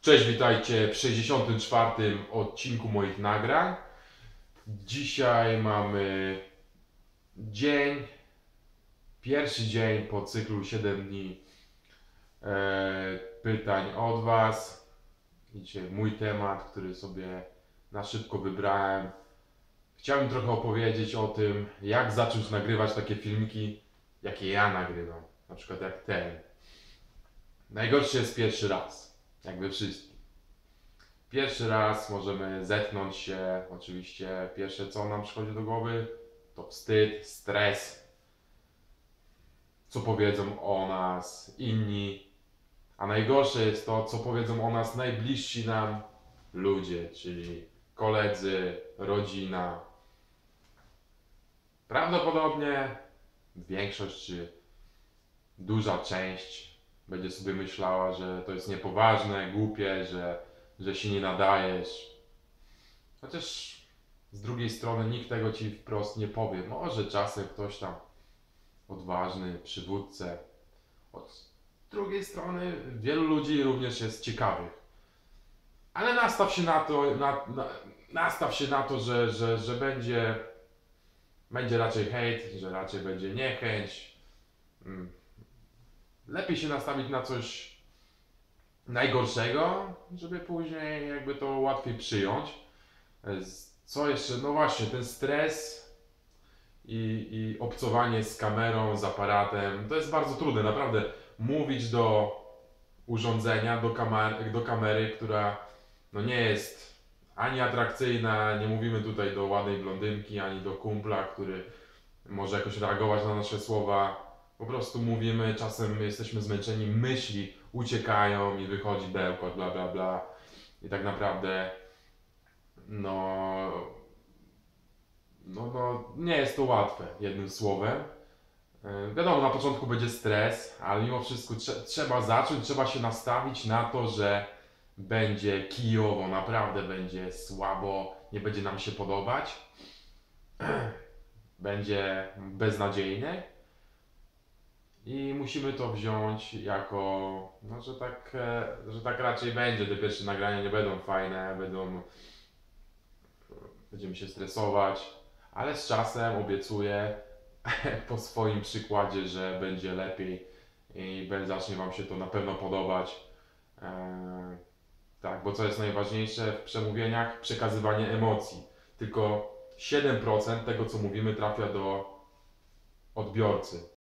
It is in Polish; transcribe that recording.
Cześć, witajcie w 64. odcinku moich nagrań. Dzisiaj mamy pierwszy dzień po cyklu 7 dni pytań od Was. Dzisiaj mój temat, który sobie na szybko wybrałem. Chciałbym trochę opowiedzieć o tym, jak zacząć nagrywać takie filmiki, jakie ja nagrywam. Na przykład jak ten. Najgorszy jest pierwszy raz, jak we wszystkim. Pierwszy raz możemy zetknąć się, oczywiście pierwsze co nam przychodzi do głowy to wstyd, stres, co powiedzą o nas inni, a najgorsze jest to, co powiedzą o nas najbliżsi nam ludzie, czyli koledzy, rodzina. Prawdopodobnie większość czy duża część będzie sobie myślała, że to jest niepoważne, głupie, że się nie nadajesz. Chociaż z drugiej strony nikt tego ci wprost nie powie. Może czasem ktoś tam odważny, przywódcę. Od drugiej strony wielu ludzi również jest ciekawych. Ale nastaw się na to, nastaw się na to, że będzie raczej hejt, że raczej będzie niechęć. Lepiej się nastawić na coś najgorszego, żeby później jakby to łatwiej przyjąć. Co jeszcze? No właśnie, ten stres i obcowanie z kamerą, z aparatem, to jest bardzo trudne, naprawdę. Mówić do urządzenia, do kamery, która no nie jest ani atrakcyjna, nie mówimy tutaj do ładnej blondynki, ani do kumpla, który może jakoś reagować na nasze słowa. Po prostu mówimy, czasem jesteśmy zmęczeni, myśli uciekają i wychodzi bełkot, bla bla bla. I tak naprawdę no nie jest to łatwe, jednym słowem. Wiadomo, na początku będzie stres, ale mimo wszystko trzeba zacząć, trzeba się nastawić na to, że będzie kijowo, naprawdę będzie słabo, nie będzie nam się podobać. Będzie beznadziejne. I musimy to wziąć jako, no, że tak raczej będzie. Te pierwsze nagrania nie będą fajne, będziemy się stresować, ale z czasem obiecuję po swoim przykładzie, że będzie lepiej i zacznie Wam się to na pewno podobać. Tak, bo co jest najważniejsze w przemówieniach? Przekazywanie emocji. Tylko 7% tego, co mówimy, trafia do odbiorcy.